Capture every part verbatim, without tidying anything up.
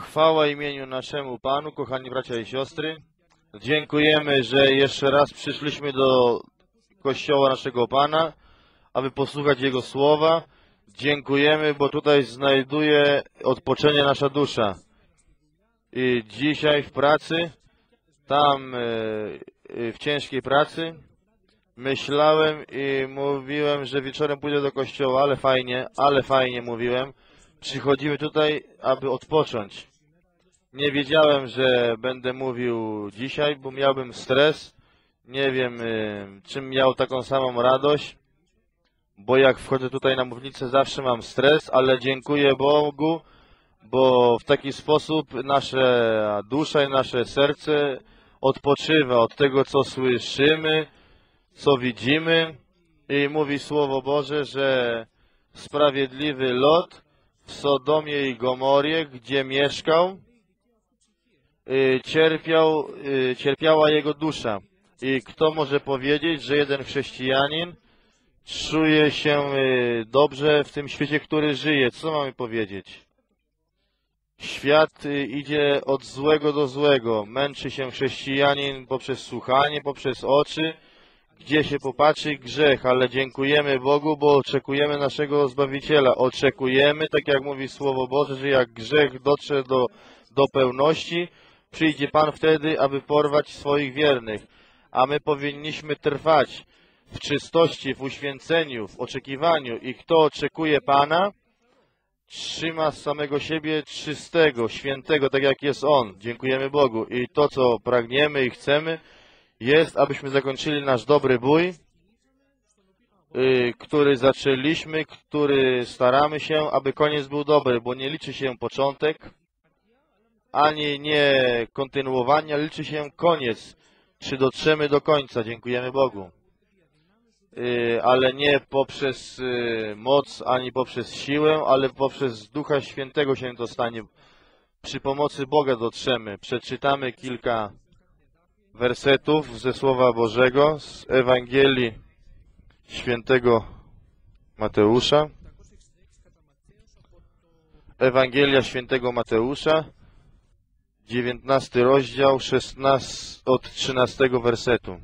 Chwała imieniu naszemu Panu, kochani bracia i siostry. Dziękujemy, że jeszcze raz przyszliśmy do Kościoła naszego Pana, aby posłuchać Jego słowa. Dziękujemy, bo tutaj znajduje odpoczęcie nasza dusza. I dzisiaj w pracy, tam w ciężkiej pracy, myślałem i mówiłem, że wieczorem pójdę do kościoła, ale fajnie, ale fajnie mówiłem. Przychodzimy tutaj, aby odpocząć. Nie wiedziałem, że będę mówił dzisiaj, bo miałbym stres. Nie wiem, czym miał taką samą radość, bo jak wchodzę tutaj na mównicę, zawsze mam stres, ale dziękuję Bogu, bo w taki sposób nasza dusza i nasze serce odpoczywa od tego, co słyszymy, co widzimy. I mówi Słowo Boże, że sprawiedliwy Lot w Sodomie i Gomorie, gdzie mieszkał, cierpiał, cierpiała jego dusza. I kto może powiedzieć, że jeden chrześcijanin czuje się dobrze w tym świecie, który żyje? Co mamy powiedzieć? Świat idzie od złego do złego. Męczy się chrześcijanin poprzez słuchanie, poprzez oczy, gdzie się popatrzy grzech, ale dziękujemy Bogu, bo oczekujemy naszego Zbawiciela. Oczekujemy, tak jak mówi Słowo Boże, że jak grzech dotrze do, do pełności, przyjdzie Pan wtedy, aby porwać swoich wiernych. A my powinniśmy trwać w czystości, w uświęceniu, w oczekiwaniu. I kto oczekuje Pana, trzyma z samego siebie czystego, świętego, tak jak jest On. Dziękujemy Bogu. I to, co pragniemy i chcemy, jest, abyśmy zakończyli nasz dobry bój, yy, który zaczęliśmy, który staramy się, aby koniec był dobry, bo nie liczy się początek, ani nie kontynuowanie, ale liczy się koniec, czy dotrzemy do końca. Dziękujemy Bogu. Yy, ale nie poprzez yy, moc, ani poprzez siłę, ale poprzez Ducha Świętego się to stanie. Przy pomocy Boga dotrzemy. Przeczytamy kilka wersetów ze Słowa Bożego, z Ewangelii Świętego Mateusza. Ewangelia Świętego Mateusza, dziewiętnasty rozdział, szesnasty, od trzynastego wersetu.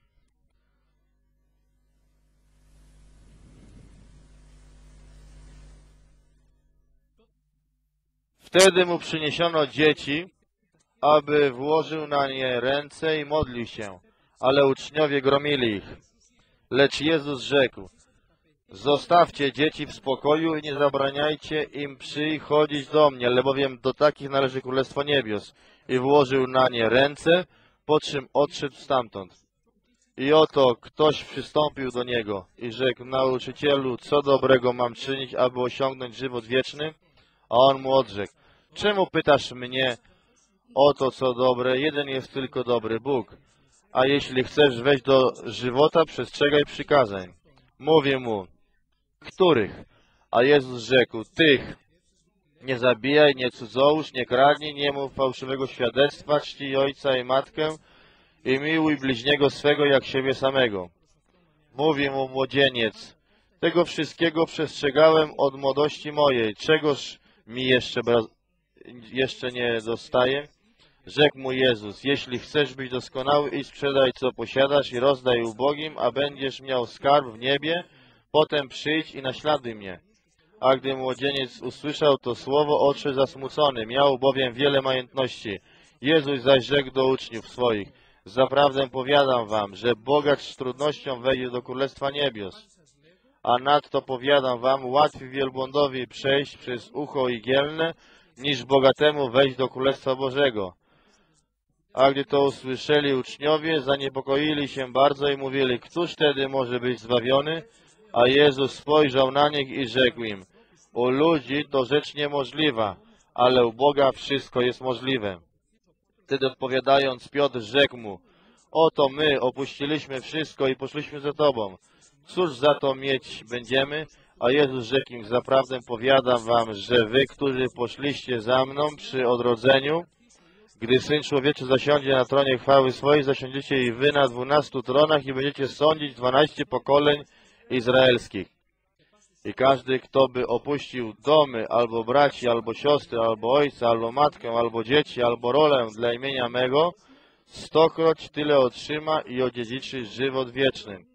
Wtedy mu przyniesiono dzieci, aby włożył na nie ręce i modlił się, ale uczniowie gromili ich. Lecz Jezus rzekł: zostawcie dzieci w spokoju i nie zabraniajcie im przychodzić do mnie, albowiem do takich należy Królestwo Niebios. I włożył na nie ręce, po czym odszedł stamtąd. I oto ktoś przystąpił do Niego i rzekł: nauczycielu, co dobrego mam czynić, aby osiągnąć żywot wieczny? A On mu odrzekł: czemu pytasz mnie o to, co dobre? Jeden jest tylko dobry, Bóg. A jeśli chcesz wejść do żywota, przestrzegaj przykazań. Mówi mu: których? A Jezus rzekł: tych. Nie zabijaj, nie cudzołóż, nie kradnij, nie mów fałszywego świadectwa, czcij ojca i matkę i miłuj bliźniego swego jak siebie samego. Mówi mu młodzieniec: tego wszystkiego przestrzegałem od młodości mojej. Czegoż mi jeszcze, jeszcze nie dostaje? Rzekł mu Jezus: jeśli chcesz być doskonały, idź sprzedaj, co posiadasz i rozdaj ubogim, a będziesz miał skarb w niebie. Potem przyjdź i naśladuj mnie. A gdy młodzieniec usłyszał to słowo, odszedł zasmucony. Miał bowiem wiele majątności. Jezus zaś rzekł do uczniów swoich: zaprawdę powiadam wam, że bogacz z trudnością wejdzie do Królestwa Niebios. A nadto powiadam wam, łatwiej wielbłądowi przejść przez ucho igielne, niż bogatemu wejść do Królestwa Bożego. A gdy to usłyszeli uczniowie, zaniepokoili się bardzo i mówili: któż wtedy może być zbawiony? A Jezus spojrzał na nich i rzekł im: u ludzi to rzecz niemożliwa, ale u Boga wszystko jest możliwe. Wtedy odpowiadając, Piotr rzekł mu: oto my opuściliśmy wszystko i poszliśmy za Tobą. Cóż za to mieć będziemy? A Jezus rzekł im: zaprawdę powiadam wam, że wy, którzy poszliście za mną przy odrodzeniu, gdy Syn Człowieczy zasiądzie na tronie chwały swojej, zasiądziecie i wy na dwunastu tronach i będziecie sądzić dwanaście pokoleń izraelskich. I każdy, kto by opuścił domy, albo braci, albo siostry, albo ojca, albo matkę, albo dzieci, albo rolę dla imienia mego, stokroć tyle otrzyma i odziedziczy żywot wieczny.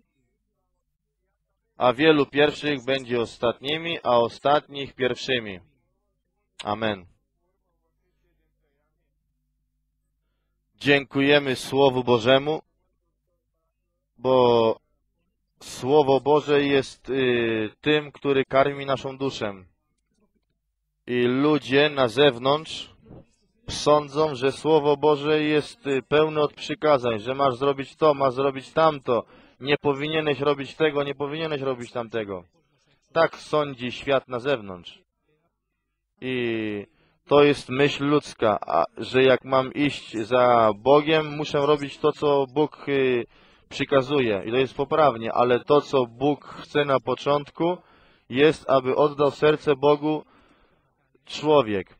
A wielu pierwszych będzie ostatnimi, a ostatnich pierwszymi. Amen. Dziękujemy Słowu Bożemu, bo Słowo Boże jest y, tym, który karmi naszą duszę. I ludzie na zewnątrz sądzą, że Słowo Boże jest y, pełne od przykazań, że masz zrobić to, masz zrobić tamto, nie powinieneś robić tego, nie powinieneś robić tamtego. Tak sądzi świat na zewnątrz. I to jest myśl ludzka, a, że jak mam iść za Bogiem, muszę robić to, co Bóg y, przykazuje. I to jest poprawnie, ale to, co Bóg chce na początku, jest, aby oddał serce Bogu człowiek.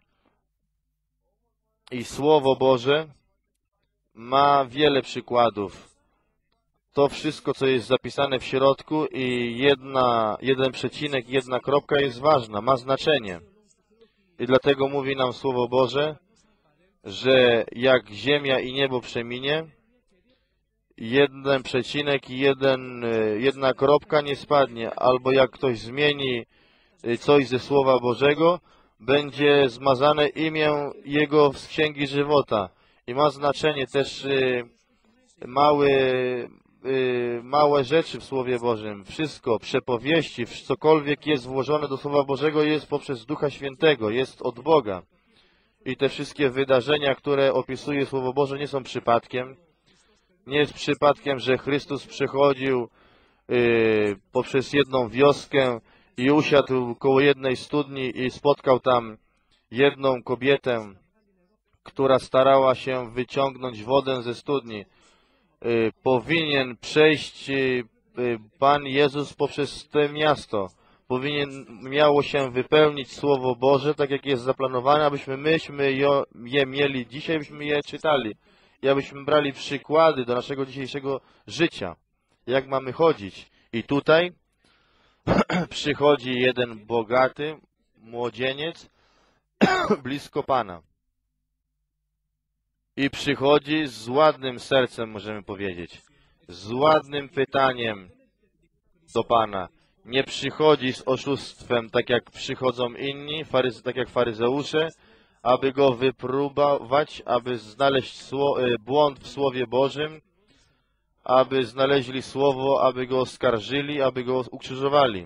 I Słowo Boże ma wiele przykładów. To wszystko, co jest zapisane w środku i jedna, jeden przecinek, jedna kropka jest ważna, ma znaczenie. I dlatego mówi nam Słowo Boże, że jak ziemia i niebo przeminie, jeden przecinek i jeden, jedna kropka nie spadnie, albo jak ktoś zmieni coś ze Słowa Bożego, będzie zmazane imię Jego z Księgi Żywota. I ma znaczenie też mały, małe rzeczy w Słowie Bożym. Wszystko, przepowieści, cokolwiek jest włożone do Słowa Bożego, jest poprzez Ducha Świętego, jest od Boga. I te wszystkie wydarzenia, które opisuje Słowo Boże, nie są przypadkiem. Nie jest przypadkiem, że Chrystus przychodził yy, poprzez jedną wioskę i usiadł koło jednej studni i spotkał tam jedną kobietę, która starała się wyciągnąć wodę ze studni. Yy, powinien przejść yy, Pan Jezus poprzez to miasto. Powinien, miało się wypełnić Słowo Boże, tak jak jest zaplanowane, abyśmy myśmy je mieli dzisiaj, byśmy je czytali. I abyśmy brali przykłady do naszego dzisiejszego życia, jak mamy chodzić. I tutaj przychodzi jeden bogaty młodzieniec blisko Pana. I przychodzi z ładnym sercem, możemy powiedzieć, z ładnym pytaniem do Pana. Nie przychodzi z oszustwem, tak jak przychodzą inni, faryze, tak jak faryzeusze, aby go wypróbować, aby znaleźć błąd w Słowie Bożym, aby znaleźli Słowo, aby go oskarżyli, aby go ukrzyżowali.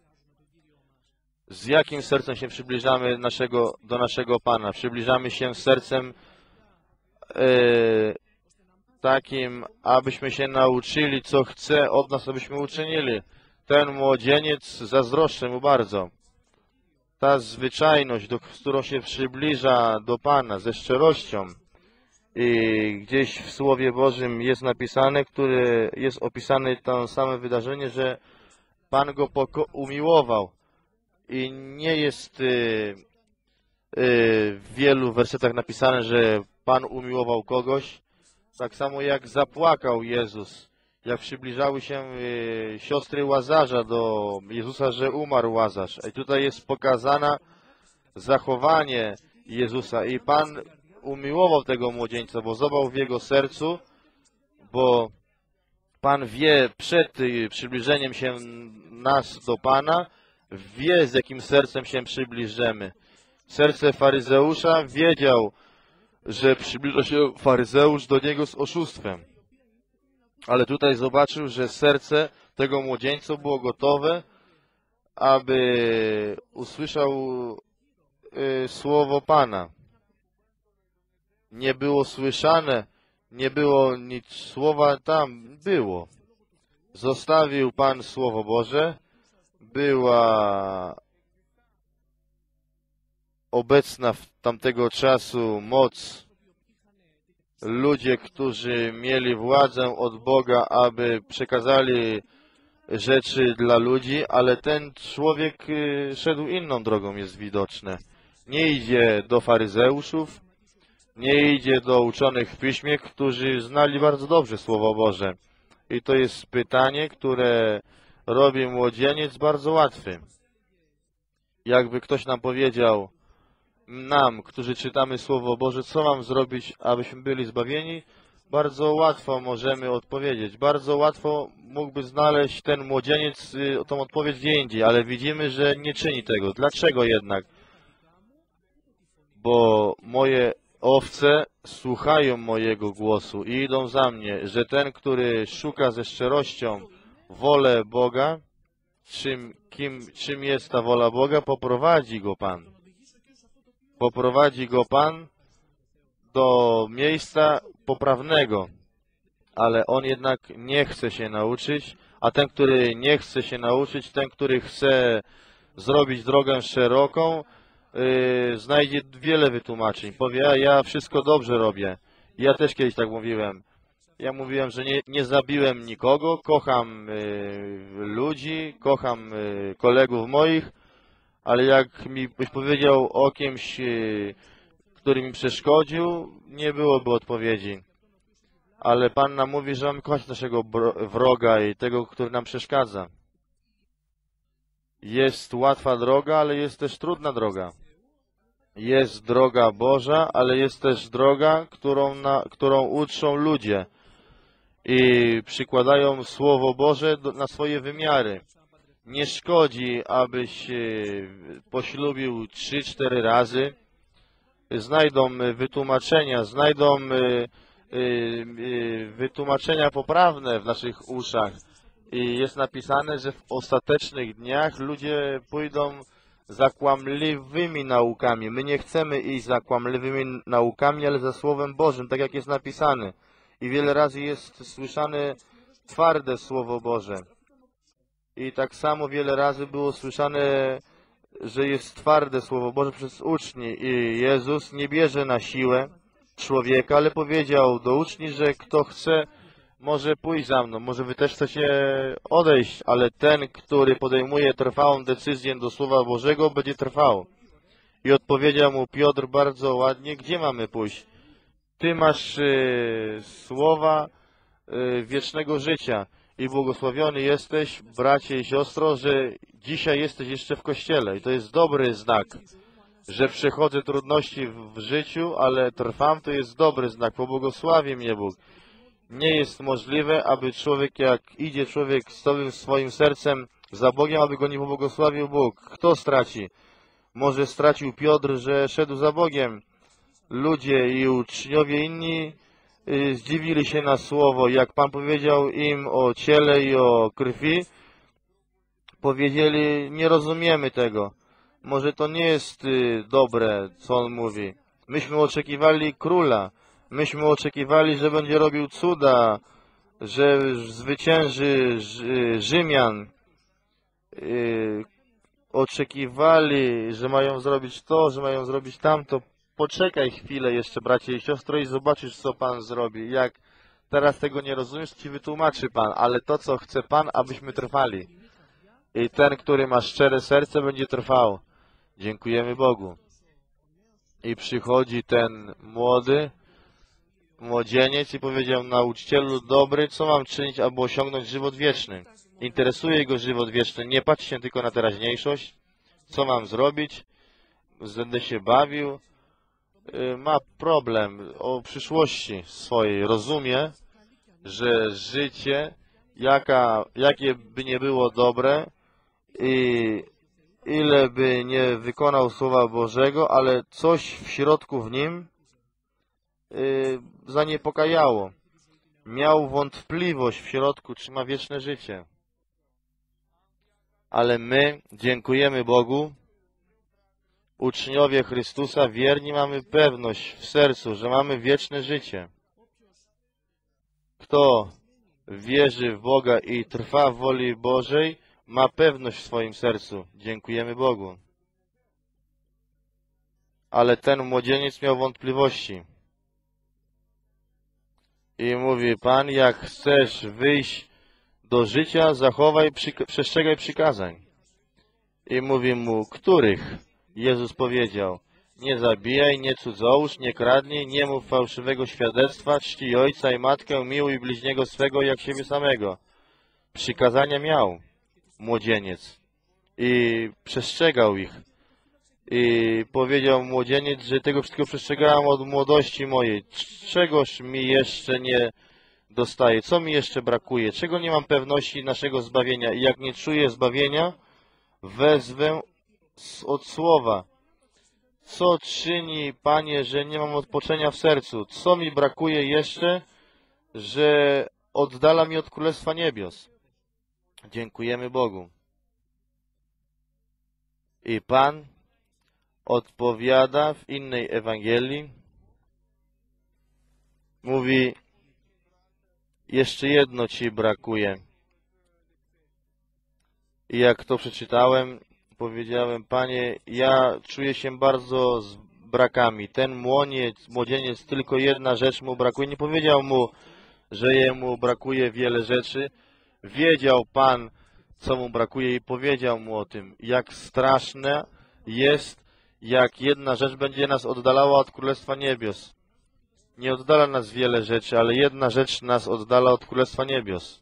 Z jakim sercem się przybliżamy naszego, do naszego Pana? Przybliżamy się sercem e, takim, abyśmy się nauczyli, co chce od nas, abyśmy uczynili. Ten młodzieniec, zazdroszczę mu bardzo. Ta zwyczajność, do, z którą się przybliża do Pana, ze szczerością. I gdzieś w Słowie Bożym jest napisane, które jest opisane to same wydarzenie, że Pan go umiłował. I nie jest y, y, w wielu wersetach napisane, że Pan umiłował kogoś. Tak samo jak zapłakał Jezus, jak przybliżały się y, siostry Łazarza do Jezusa, że umarł Łazarz. I tutaj jest pokazane zachowanie Jezusa. I Pan umiłował tego młodzieńca, bo zobaczył w jego sercu, bo Pan wie przed y, przybliżeniem się nas do Pana, wie z jakim sercem się przybliżymy. Serce faryzeusza wiedział, że przybliża się faryzeusz do niego z oszustwem. Ale tutaj zobaczył, że serce tego młodzieńca było gotowe, aby usłyszał y, słowo Pana. Nie było słyszane, nie było nic słowa tam, było. Zostawił Pan Słowo Boże, była obecna w tamtego czasu moc. Ludzie, którzy mieli władzę od Boga, aby przekazali rzeczy dla ludzi, ale ten człowiek szedł inną drogą, jest widoczne. Nie idzie do faryzeuszów, nie idzie do uczonych w piśmie, którzy znali bardzo dobrze Słowo Boże. I to jest pytanie, które robi młodzieniec bardzo łatwy. Jakby ktoś nam powiedział, nam, którzy czytamy Słowo Boże, co mam zrobić, abyśmy byli zbawieni, bardzo łatwo możemy odpowiedzieć. Bardzo łatwo mógłby znaleźć ten młodzieniec y, tą odpowiedź gdzie indziej, ale widzimy, że nie czyni tego. Dlaczego jednak? Bo moje owce słuchają mojego głosu i idą za mnie, że ten, który szuka ze szczerością wolę Boga, czym, kim, czym jest ta wola Boga, poprowadzi go Pan. Poprowadzi go Pan do miejsca poprawnego, ale on jednak nie chce się nauczyć, a ten, który nie chce się nauczyć, ten, który chce zrobić drogę szeroką, yy, znajdzie wiele wytłumaczeń. Powie, a ja wszystko dobrze robię. Ja też kiedyś tak mówiłem. Ja mówiłem, że nie, nie zabiłem nikogo, kocham yy, ludzi, kocham yy, kolegów moich, ale jak mi byś powiedział o kimś, yy, który mi przeszkodził, nie byłoby odpowiedzi. Ale Pan nam mówi, że mamy kochać naszego wroga i tego, który nam przeszkadza. Jest łatwa droga, ale jest też trudna droga. Jest droga Boża, ale jest też droga, którą, na, którą uczą ludzie i przykładają Słowo Boże do, na swoje wymiary. Nie szkodzi, abyś poślubił trzy, cztery razy. Znajdą wytłumaczenia, znajdą wytłumaczenia poprawne w naszych uszach. I jest napisane, że w ostatecznych dniach ludzie pójdą za kłamliwymi naukami. My nie chcemy iść za kłamliwymi naukami, ale za Słowem Bożym, tak jak jest napisane. I wiele razy jest słyszane twarde Słowo Boże. I tak samo wiele razy było słyszane, że jest twarde Słowo Boże przez uczni. I Jezus nie bierze na siłę człowieka, ale powiedział do uczni, że kto chce, może pójść za mną, może wy też chcecie odejść, ale ten, który podejmuje trwałą decyzję do Słowa Bożego, będzie trwał. I odpowiedział mu Piotr bardzo ładnie, gdzie mamy pójść? Ty masz y, słowa y, wiecznego życia i błogosławiony jesteś, bracie i siostro, że dzisiaj jesteś jeszcze w Kościele. I to jest dobry znak, że przechodzę trudności w, w życiu, ale trwam, to jest dobry znak, pobłogosławi mnie Bóg. Nie jest możliwe, aby człowiek, jak idzie człowiek z całym swoim sercem za Bogiem, aby go nie pobłogosławił Bóg. Kto straci? Może stracił Piotr, że szedł za Bogiem. Ludzie i uczniowie inni y, zdziwili się na słowo. Jak Pan powiedział im o ciele i o krwi, powiedzieli, nie rozumiemy tego. Może to nie jest y, dobre, co On mówi. Myśmy oczekiwali króla. Myśmy oczekiwali, że będzie robił cuda, że zwycięży Rzymian. Oczekiwali, że mają zrobić to, że mają zrobić tamto. Poczekaj chwilę jeszcze, bracie i siostro, i zobaczysz, co Pan zrobi. Jak teraz tego nie rozumiesz, Ci wytłumaczy Pan, ale to, co chce Pan, abyśmy trwali. I ten, który ma szczere serce, będzie trwał. Dziękujemy Bogu. I przychodzi ten młody, młodzieniec i powiedział, nauczycielu dobry, co mam czynić, aby osiągnąć żywot wieczny? Interesuje go żywot wieczny, nie patrz się tylko na teraźniejszość, co mam zrobić, będę się bawił, ma problem o przyszłości swojej, rozumie, że życie, jaka, jakie by nie było dobre i ile by nie wykonał Słowa Bożego, ale coś w środku w nim Yy, zaniepokajało. Miał wątpliwość w środku, czy ma wieczne życie. Ale my dziękujemy Bogu, uczniowie Chrystusa, wierni, mamy pewność w sercu, że mamy wieczne życie. Kto wierzy w Boga i trwa w woli Bożej, ma pewność w swoim sercu. Dziękujemy Bogu. Ale ten młodzieniec miał wątpliwości. I mówi, Pan, jak chcesz wyjść do życia, zachowaj, przyka przestrzegaj przykazań. I mówi mu, których? Jezus powiedział, nie zabijaj, nie cudzołóż, nie kradnij, nie mów fałszywego świadectwa, czcij ojca i matkę, miłuj bliźniego swego jak siebie samego. Przykazania miał młodzieniec i przestrzegał ich. I powiedział młodzieniec, że tego wszystkiego przestrzegałem od młodości mojej. Czegoż mi jeszcze nie dostaje? Co mi jeszcze brakuje? Czego nie mam pewności naszego zbawienia? I jak nie czuję zbawienia, wezwę od słowa. Co czyni, Panie, że nie mam odpoczenia w sercu? Co mi brakuje jeszcze, że oddala mi od Królestwa Niebios? Dziękujemy Bogu. I Pan odpowiada w innej Ewangelii. Mówi, jeszcze jedno Ci brakuje. I jak to przeczytałem, powiedziałem, Panie, ja czuję się bardzo z brakami. Ten młoniec, młodzieniec, tylko jedna rzecz mu brakuje. Nie powiedział mu, że jemu brakuje wiele rzeczy. Wiedział Pan, co mu brakuje i powiedział mu o tym, jak straszne jest, jak jedna rzecz będzie nas oddalała od Królestwa Niebios. Nie oddala nas wiele rzeczy, ale jedna rzecz nas oddala od Królestwa Niebios.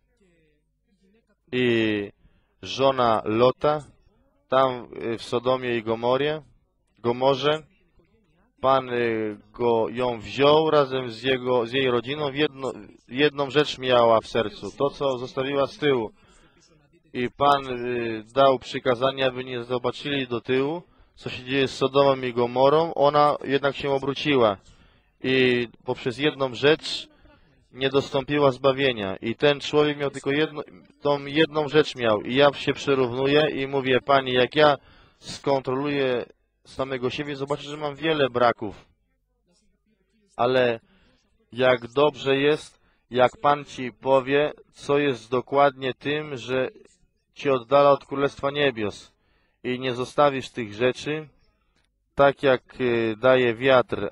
I żona Lota, tam w Sodomie i Gomorie, Gomorze, Pan go, ją wziął razem z, jego, z jej rodziną, jedno, jedną rzecz miała w sercu, to co zostawiła z tyłu. I Pan dał przykazanie, aby nie zobaczyli do tyłu, co się dzieje z Sodomą i Gomorą. Ona jednak się obróciła i poprzez jedną rzecz nie dostąpiła zbawienia. I ten człowiek miał tylko jedno, tą jedną rzecz miał. I ja się przyrównuję i mówię, Panie, jak ja skontroluję samego siebie, zobaczę, że mam wiele braków. Ale jak dobrze jest, jak Pan Ci powie, co jest dokładnie tym, że Cię oddala od Królestwa Niebios i nie zostawisz tych rzeczy, tak jak daje wiatr.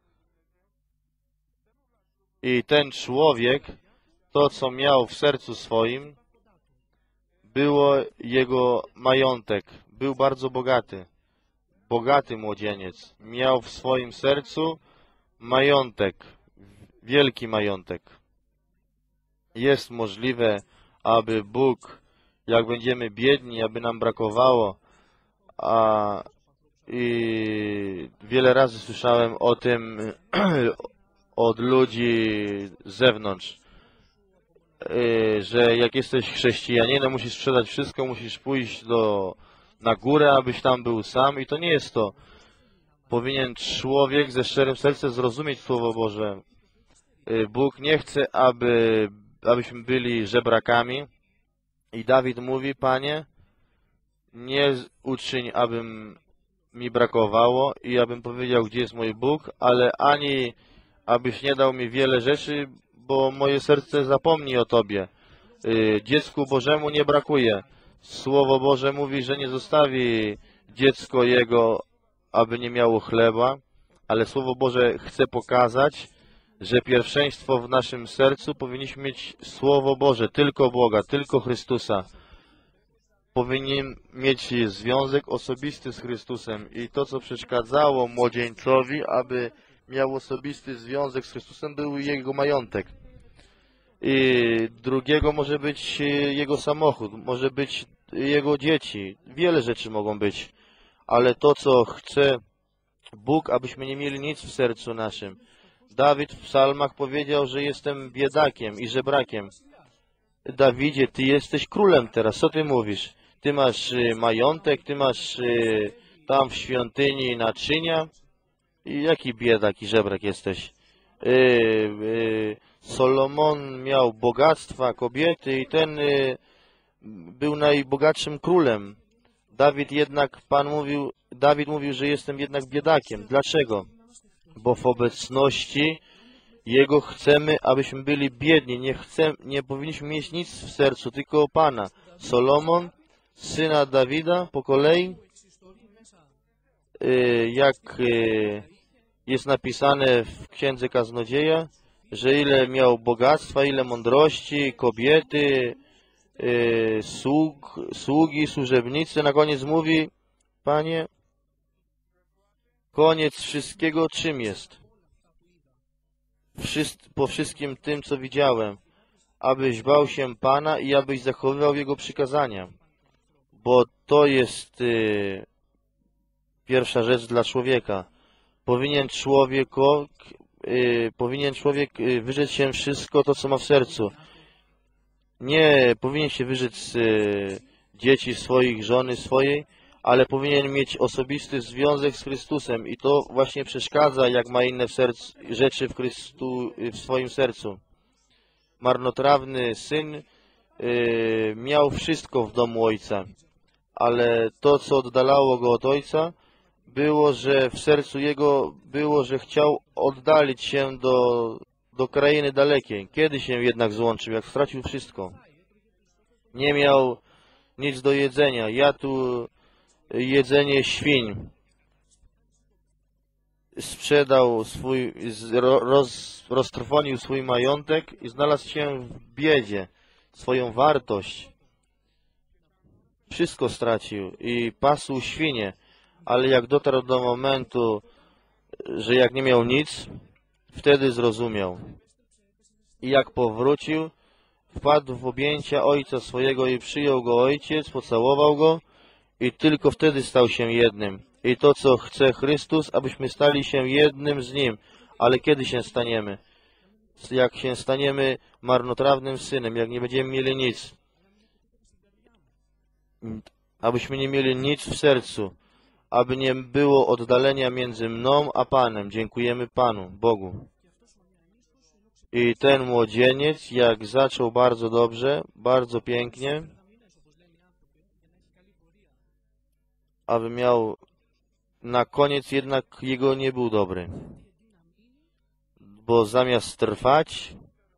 I ten człowiek, to co miał w sercu swoim, było jego majątek. Był bardzo bogaty. Bogaty młodzieniec. Miał w swoim sercu majątek. Wielki majątek. Jest możliwe, aby Bóg, jak będziemy biedni, aby nam brakowało, a i wiele razy słyszałem o tym od ludzi z zewnątrz, że jak jesteś chrześcijaninem, musisz sprzedać wszystko, musisz pójść do, na górę, abyś tam był sam i to nie jest to. Powinien człowiek ze szczerym sercem zrozumieć Słowo Boże. Bóg nie chce, aby, abyśmy byli żebrakami i Dawid mówi, Panie, nie uczyń, abym mi brakowało i abym powiedział, gdzie jest mój Bóg, ale ani abyś nie dał mi wiele rzeczy, bo moje serce zapomni o Tobie. Dziecku Bożemu nie brakuje. Słowo Boże mówi, że nie zostawi dziecko jego, aby nie miało chleba, ale Słowo Boże chce pokazać, że pierwszeństwo w naszym sercu powinniśmy mieć Słowo Boże, tylko Boga, tylko Chrystusa. Powinien mieć związek osobisty z Chrystusem i to, co przeszkadzało młodzieńcowi, aby miał osobisty związek z Chrystusem, był jego majątek. I drugiego może być jego samochód, może być jego dzieci. Wiele rzeczy mogą być, ale to, co chce Bóg, abyśmy nie mieli nic w sercu naszym. Dawid w psalmach powiedział, że jestem biedakiem i żebrakiem. Dawidzie, ty jesteś królem teraz, co ty mówisz? Ty masz majątek, ty masz tam w świątyni naczynia. I jaki biedak i żebrak jesteś? Yy, yy, Solomon miał bogactwa, kobiety i ten yy, był najbogatszym królem. Dawid jednak, Pan mówił, Dawid mówił, że jestem jednak biedakiem. Dlaczego? Bo w obecności Jego chcemy, abyśmy byli biedni. Nie, chcemy, nie powinniśmy mieć nic w sercu, tylko Pana. Solomon, syna Dawida, po kolei, yy, jak yy, jest napisane w Księdze Kaznodzieja, że ile miał bogactwa, ile mądrości, kobiety, yy, sług, sługi, służebnicy. Na koniec mówi, Panie, koniec wszystkiego czym jest? Wszyst, po wszystkim tym, co widziałem, abyś bał się Pana i abyś zachowywał Jego przykazania, bo to jest yy, pierwsza rzecz dla człowieka. Powinien człowiek, yy, powinien człowiek yy, wyrzec się wszystko to, co ma w sercu. Nie powinien się wyrzec yy, dzieci swoich, żony swojej, ale powinien mieć osobisty związek z Chrystusem i to właśnie przeszkadza, jak ma inne w sercu, rzeczy w, Chrystu, w swoim sercu. Marnotrawny syn yy, miał wszystko w domu ojca, ale to, co oddalało go od ojca, było, że w sercu jego było, że chciał oddalić się do, do krainy dalekiej. Kiedy się jednak złączył, jak stracił wszystko? Nie miał nic do jedzenia, jadł jedzenie świń. Sprzedał swój, roz, roztrwonił swój majątek i znalazł się w biedzie, swoją wartość. Wszystko stracił i pasł świnie, ale jak dotarł do momentu, że jak nie miał nic, wtedy zrozumiał. I jak powrócił, wpadł w objęcia ojca swojego i przyjął go ojciec, pocałował go i tylko wtedy stał się jednym. I to, co chce Chrystus, abyśmy stali się jednym z Nim. Ale kiedy się staniemy? Jak się staniemy marnotrawnym synem, jak nie będziemy mieli nic. Abyśmy nie mieli nic w sercu. Aby nie było oddalenia między mną a Panem. Dziękujemy Panu, Bogu. I ten młodzieniec, jak zaczął bardzo dobrze, bardzo pięknie, aby miał na koniec, jednak jego nie był dobry. Bo zamiast trwać,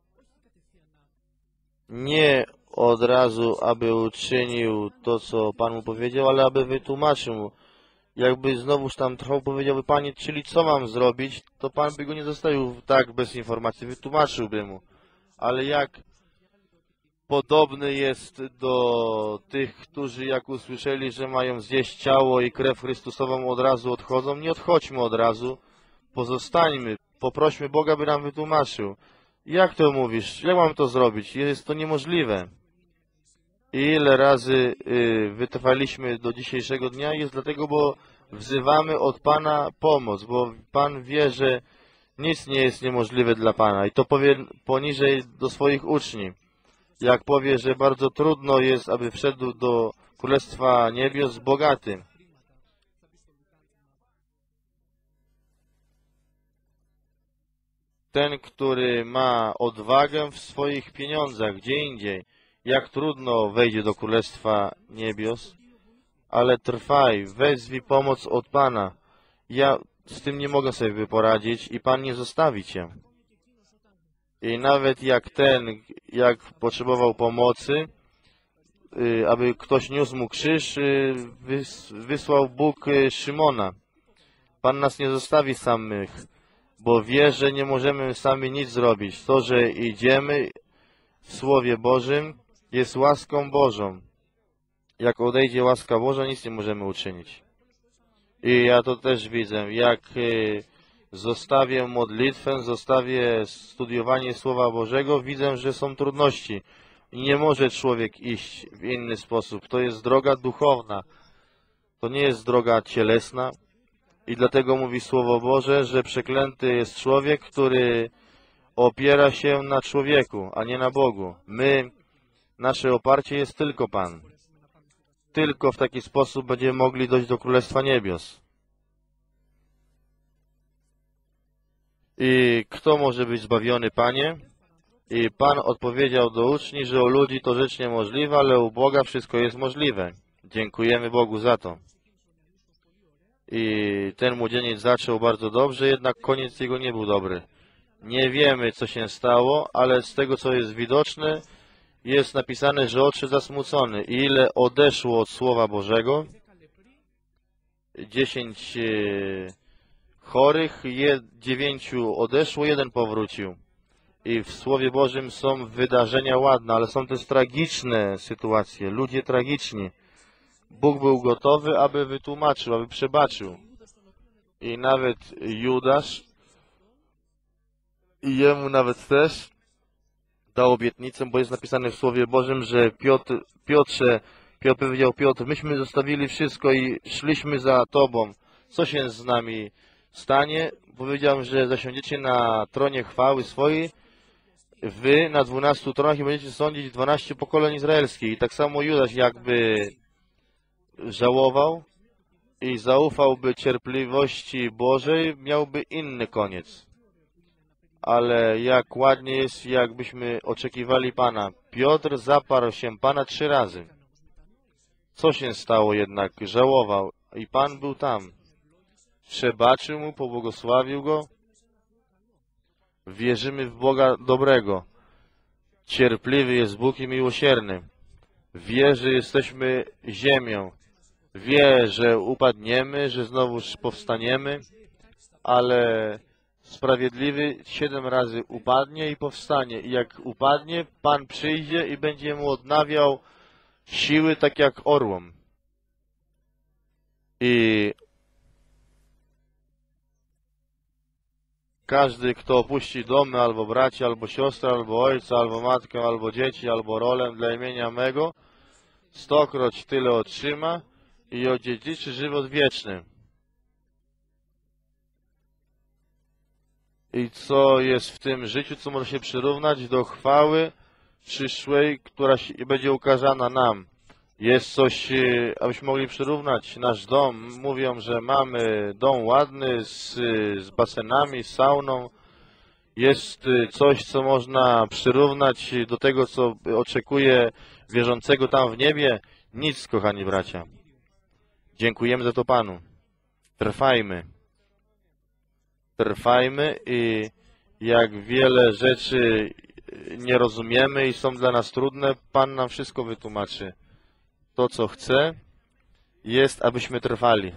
nie od razu, aby uczynił to, co Pan mu powiedział, ale aby wytłumaczył mu. Jakby znowuż tam trwał, powiedziałby: Panie, czyli co mam zrobić, to Pan by go nie zostawił tak bez informacji, wytłumaczyłby mu. Ale jak podobny jest do tych, którzy jak usłyszeli, że mają zjeść ciało i krew Chrystusową, od razu odchodzą, nie odchodźmy od razu, pozostańmy, poprośmy Boga, by nam wytłumaczył. Jak to mówisz? Jak mam to zrobić? Jest to niemożliwe. I ile razy y, wytrwaliśmy do dzisiejszego dnia? Jest dlatego, bo wzywamy od Pana pomoc, bo Pan wie, że nic nie jest niemożliwe dla Pana. I to powie poniżej do swoich uczniów. Jak powie, że bardzo trudno jest, aby wszedł do Królestwa Niebios bogaty. Ten, który ma odwagę w swoich pieniądzach, gdzie indziej, jak trudno wejdzie do Królestwa Niebios, ale trwaj, wezwij pomoc od Pana. Ja z tym nie mogę sobie poradzić i Pan nie zostawi cię. I nawet jak ten, jak potrzebował pomocy, aby ktoś niósł mu krzyż, wysłał Bóg Szymona. Pan nas nie zostawi samych, bo wie, że nie możemy sami nic zrobić. To, że idziemy w Słowie Bożym, jest łaską Bożą. Jak odejdzie łaska Boża, nic nie możemy uczynić. I ja to też widzę, jak zostawię modlitwę, zostawię studiowanie Słowa Bożego, widzę, że są trudności. I nie może człowiek iść w inny sposób. To jest droga duchowna. To nie jest droga cielesna. I dlatego mówi Słowo Boże, że przeklęty jest człowiek, który opiera się na człowieku, a nie na Bogu. My, nasze oparcie jest tylko Pan. Tylko w taki sposób będziemy mogli dojść do Królestwa Niebios. I kto może być zbawiony, Panie? I Pan odpowiedział do uczniów, że u ludzi to rzecz niemożliwa, ale u Boga wszystko jest możliwe. Dziękujemy Bogu za to. I ten młodzieniec zaczął bardzo dobrze, jednak koniec jego nie był dobry. Nie wiemy, co się stało, ale z tego, co jest widoczne, jest napisane, że odszedł zasmucony. I ile odeszło od Słowa Bożego? Dziesięć chorych, dziewięciu odeszło, jeden powrócił. I w Słowie Bożym są wydarzenia ładne, ale są też tragiczne sytuacje, ludzie tragiczni. Bóg był gotowy, aby wytłumaczył, aby przebaczył. I nawet Judasz, i jemu nawet też dał obietnicę, bo jest napisane w Słowie Bożym, że Piotr, Piotrze, Piotr powiedział: Piotr, myśmy zostawili wszystko i szliśmy za Tobą. co się z nami stanie. Powiedział, że zasiądziecie na tronie chwały swojej, wy na dwunastu tronach i będziecie sądzić dwanaście pokoleń izraelskich. I tak samo Judasz jakby żałował i zaufałby cierpliwości Bożej, miałby inny koniec. Ale jak ładnie jest, jakbyśmy oczekiwali Pana. Piotr zaparł się Pana trzy razy. Co się stało jednak? Żałował i Pan był tam. Przebaczył mu, pobłogosławił go. Wierzymy w Boga dobrego. Cierpliwy jest Bóg i miłosierny. Wie, że jesteśmy ziemią. Wie, że upadniemy, że znowuż powstaniemy, ale sprawiedliwy siedem razy upadnie i powstanie. I jak upadnie, Pan przyjdzie i będzie mu odnawiał siły tak jak orłom. I każdy, kto opuści domy, albo bracia, albo siostrę, albo ojca, albo matkę, albo dzieci, albo rolę dla imienia mego, stokroć tyle otrzyma i odziedziczy żywot wieczny. I co jest w tym życiu, co może się przyrównać do chwały przyszłej, która się, będzie ukazana nam. Jest coś, abyśmy mogli przyrównać nasz dom. Mówią, że mamy dom ładny, z, z basenami, z sauną. Jest coś, co można przyrównać do tego, co oczekuje wierzącego tam w niebie? Nic, kochani bracia. Dziękujemy za to Panu. Trwajmy. Trwajmy i jak wiele rzeczy nie rozumiemy i są dla nas trudne, Pan nam wszystko wytłumaczy. To, co chce, jest, abyśmy trwali.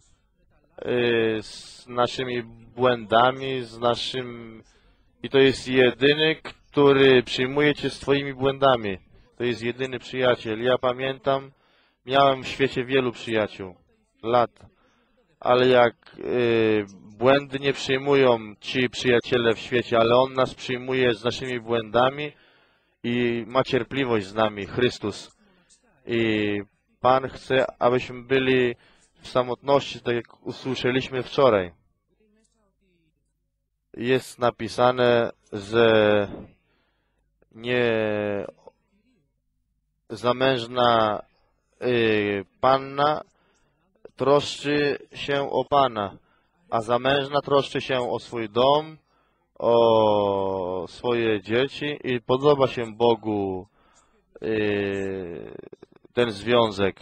Z naszymi błędami, z naszym... I to jest jedyny, który przyjmuje Cię z Twoimi błędami. To jest jedyny przyjaciel. Ja pamiętam, miałem w świecie wielu przyjaciół. Lat. Ale jak y, błędy nie przyjmują ci przyjaciele w świecie, ale On nas przyjmuje z naszymi błędami i ma cierpliwość z nami, Chrystus. I Pan chce, abyśmy byli w samotności, tak jak usłyszeliśmy wczoraj. Jest napisane, że nie zamężna y, panna troszczy się o Pana, a zamężna troszczy się o swój dom, o swoje dzieci i podoba się Bogu y, ten związek.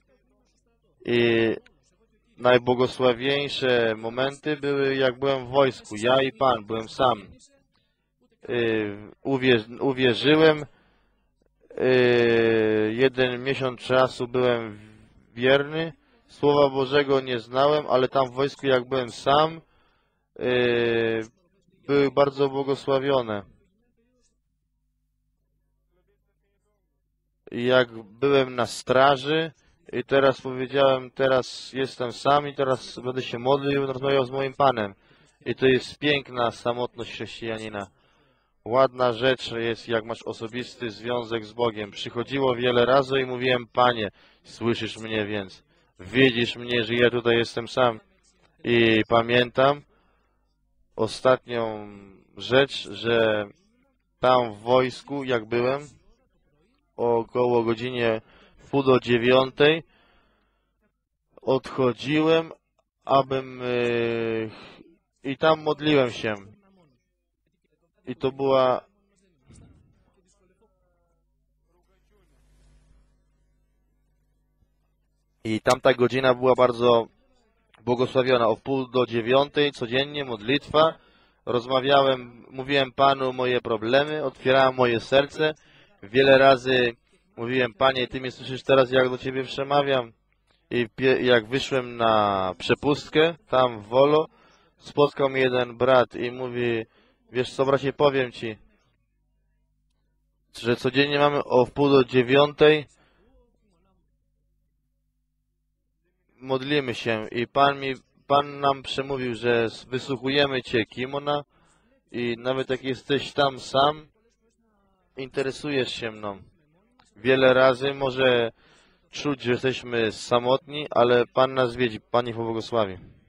I najbłogosławieńsze momenty były, jak byłem w wojsku. Ja i Pan, byłem sam. Y, uwierz, uwierzyłem. Y, jeden miesiąc czasu byłem wierny. Słowa Bożego nie znałem, ale tam w wojsku, jak byłem sam, y, były bardzo błogosławione. I jak byłem na straży i teraz powiedziałem, teraz jestem sam i teraz będę się modlił i rozmawiał z moim Panem. I to jest piękna samotność chrześcijanina. Ładna rzecz jest, jak masz osobisty związek z Bogiem. Przychodziło wiele razy i mówiłem, Panie, słyszysz mnie więc, widzisz mnie, że ja tutaj jestem sam. I pamiętam ostatnią rzecz, że tam w wojsku, jak byłem, około godzinie pół do dziewiątej odchodziłem, abym yy, i tam modliłem się. I to była i tamta godzina była bardzo błogosławiona. O pół do dziewiątej codziennie modlitwa. Rozmawiałem, mówiłem Panu moje problemy, otwierałem moje serce. Wiele razy mówiłem, Panie, Ty mnie słyszysz teraz, jak do Ciebie przemawiam. I jak wyszłem na przepustkę, tam w Wolo, spotkał mnie jeden brat i mówi, wiesz co, bracie, powiem Ci, że codziennie mamy o wpół do dziewiątej, modlimy się i Pan, mi, Pan nam przemówił, że wysłuchujemy Cię, Kimona, i nawet jak jesteś tam sam, interesujesz się mną. Wiele razy może czuć, że jesteśmy samotni, ale Pan nas wiedzi, Pan ich pobłogosławi.